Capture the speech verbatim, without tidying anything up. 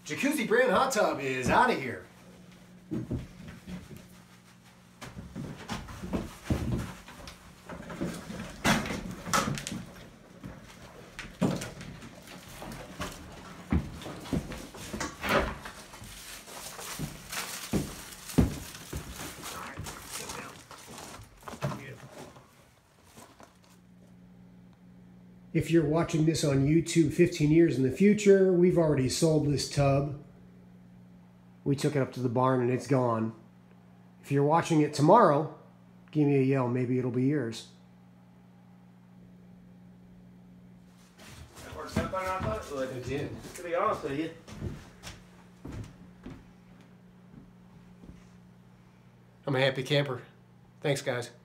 Jacuzzi brand hot tub is out of here. If you're watching this on YouTube fifteen years in the future, we've already sold this tub. We took it up to the barn and it's gone. If you're watching it tomorrow, give me a yell, maybe it'll be yours. That works out better than I thought it would. It did. To be honest with you. I'm a happy camper. Thanks, guys.